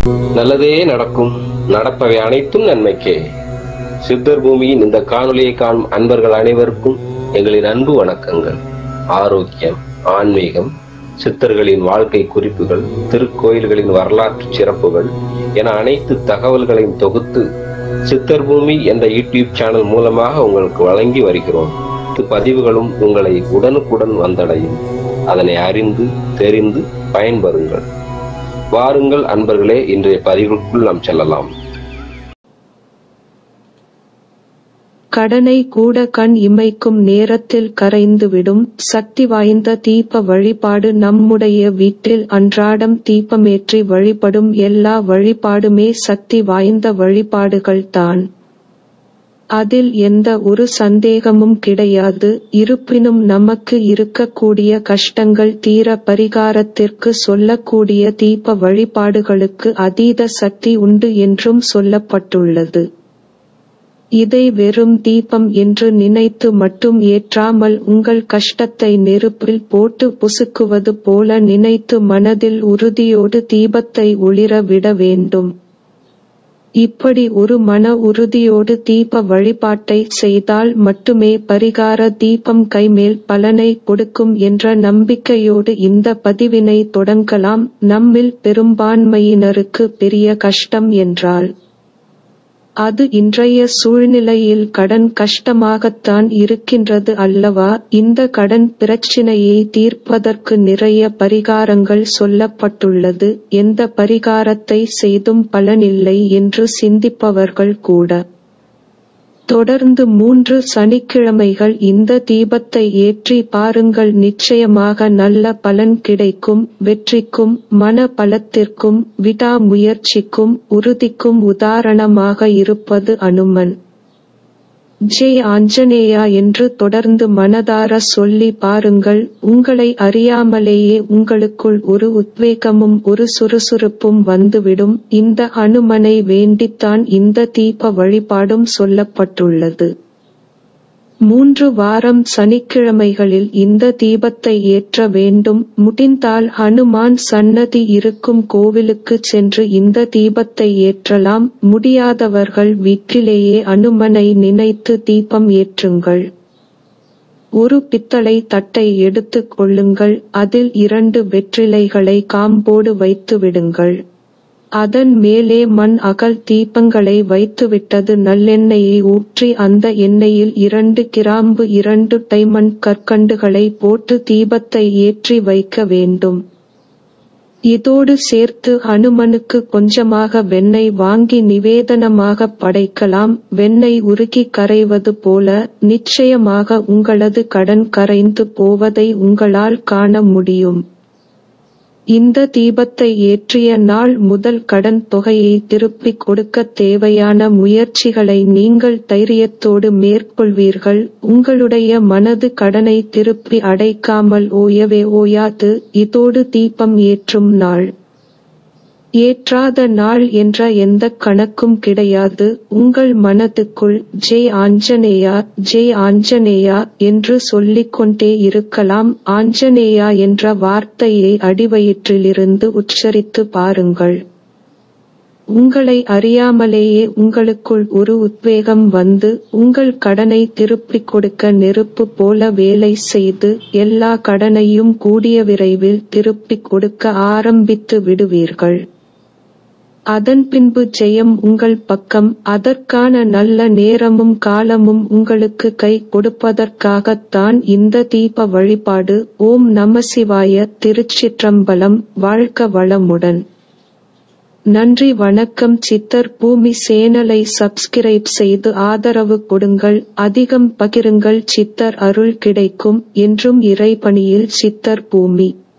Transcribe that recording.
நல்லதே நடக்கும், நடப்பவை அனைத்தும் நன்மைக்கே. சித்தர் பூமியின் இந்த காணொலியை காணும் அன்பர்கள் அனைவருக்கும் எங்களின் அன்பு வணக்கங்கள். ஆரோக்கியம், ஆன்மீகம், சித்தர்களின் வாழ்க்கை குறிப்புகள், திருக்கோயில்களின் வரலாற்று சிறப்புகள் என அனைத்து தகவல்களையும் தொகுத்து சித்தர் பூமி என்ற யூடியூப் சேனல் மூலமாக உங்களுக்கு வழங்கி வருகிறோம். பதிவுகளும் உங்களை உடனுக்குடன் வந்தடையும். அதனை அறிந்து தெரிந்து பயன்பெறுங்கள். வாருங்கள் அன்பர்களே, இன்றைய பதிவுக்குள் நாம் செல்லலாம். கடனை கூட கண் இமைக்கும் நேரத்தில் கரைந்துவிடும் சக்தி வாய்ந்த தீப வழிபாடு. நம்முடைய வீட்டில் அன்றாடம் தீபமேற்றி வழிபடும் எல்லா வழிபாடுமே சக்தி வாய்ந்த வழிபாடுகள் தான். அதில் எந்த ஒரு சந்தேகமும் கிடையாது. இருப்பினும் நமக்கு இருக்கக்கூடிய கஷ்டங்கள் தீர பரிகாரத்திற்கு சொல்லக்கூடிய தீப வழிபாடுகளுக்கு அதீத சக்தி உண்டு என்றும் சொல்லப்பட்டுள்ளது. இதை வெறும் தீபம் என்று நினைத்து மட்டும் ஏற்றாமல் உங்கள் கஷ்டத்தை நெருப்பில் போட்டு புசுக்குவது போல நினைத்து மனதில் உறுதியோடு தீபத்தை ஒளிர விட வேண்டும். இப்படி ஒரு மன உறுதியோடு தீப வழிபாட்டை செய்தால் மட்டுமே பரிகார தீபம் கைமேல் பலனை கொடுக்கும் என்ற நம்பிக்கையோடு இந்த பதிவினை தொடங்கலாம். நம்மில் பெரும்பான்மையினருக்கு பெரிய கஷ்டம் என்றால் அது இன்றைய சூழ்நிலையில் கடன் கஷ்டமாகத்தான் இருக்கின்றது அல்லவா? இந்த கடன் பிரச்சினையை தீர்ப்பதற்கு நிறைய பரிகாரங்கள் சொல்லப்பட்டுள்ளது. எந்த பரிகாரத்தை செய்தும் பலனில்லை என்று சிந்திப்பவர்கள் கூட தொடர்ந்து 3 சனிக்கிழமைகள் இந்த தீபத்தை ஏற்றி பாருங்கள். நிச்சயமாக நல்ல பலன் கிடைக்கும். வெற்றிக்கும் மன பலத்திற்கும் விடாமுயற்சிக்கும் உறுதிக்கும் உதாரணமாக இருப்பது அனுமன். ஜெய் ஆஞ்சநேயா என்று தொடர்ந்து மனதார சொல்லி பாருங்கள். உங்களை அறியாமலேயே உங்களுக்குள் ஒரு உத்வேகமும் ஒரு சுறுசுறுப்பும் வந்துவிடும். இந்த அனுமனை வேண்டித்தான் இந்த தீப வழிபாடும் சொல்லப்பட்டுள்ளது. 3 வாரம் சனிக்கிழமைகளில் இந்த தீபத்தை ஏற்ற வேண்டும். முடிந்தால் ஹனுமான் சன்னதி இருக்கும் கோவிலுக்கு சென்று இந்த தீபத்தை ஏற்றலாம். முடியாதவர்கள் வீட்டிலேயே அனுமனை நினைத்து தீபம் ஏற்றுங்கள். ஒரு பித்தளை தட்டை எடுத்துக் கொள்ளுங்கள். அதில் 2 வெற்றிலைகளை காம்போடு வைத்து விடுங்கள். அதன் மேலே மண் அகல் தீபங்களை வைத்துவிட்டது நல்லெண்ணெயை ஊற்றி அந்த எண்ணெயில் 2 கிராம்பு 2 டைமண்ட் கற்கண்டுகளை போட்டு தீபத்தை ஏற்றி வைக்க வேண்டும். இதோடு சேர்த்து ஹனுமனுக்கு கொஞ்சமாக வெண்ணெய் வாங்கி நிவேதனமாக படைக்கலாம். வெண்ணெய் உருகி கரைவது போல நிச்சயமாக உங்களது கடன் கரைந்து போவதை உங்களால் காண முடியும். இந்த தீபத்தை ஏற்றிய நாள் முதல் கடன் தொகையை திருப்பிக் கொடுக்க தேவையான முயற்சிகளை நீங்கள் தைரியத்தோடு மேற்கொள்வீர்கள். உங்களுடைய மனது கடனை திருப்பி அடைக்காமல் ஓயவே ஓயாது. இதோடு தீபம் ஏற்றும் நாள் ஏற்றாத நாள் என்ற எந்த கணக்கும் கிடையாது. உங்கள் மனதுக்குள் ஜெய் ஆஞ்சநேயா ஜெய் ஆஞ்சநேயா என்று சொல்லிக்கொண்டே இருக்கலாம். ஆஞ்சநேயா என்ற வார்த்தையை அடிவயிற்றிலிருந்து உச்சரித்து பாருங்கள். உங்களை அறியாமலேயே உங்களுக்குள் ஒரு உத்வேகம் வந்து உங்கள் கடனை திருப்பிக் கொடுக்க நெருப்பு போல வேலை செய்து எல்லா கடனையும் கூடிய விரைவில் திருப்பிக் கொடுக்க ஆரம்பித்து விடுவீர்கள். அதன் பின்பு ஜெயம் உங்கள் பக்கம். அதற்கான நல்ல நேரமும் காலமும் உங்களுக்கு கை கொடுப்பதற்காகத்தான் இந்த தீப வழிபாடு. ஓம் நமசிவாய. திருச்சிற்றம்பலம். வாழ்க வளமுடன். நன்றி வணக்கம். சித்தர் பூமி சேனலை சப்ஸ்கிரைப் செய்து ஆதரவு கொடுங்கள். அதிகம் பகிருங்கள். சித்தர் அருள் கிடைக்கும். என்றும் இறைபணியில் சித்தர் பூமி.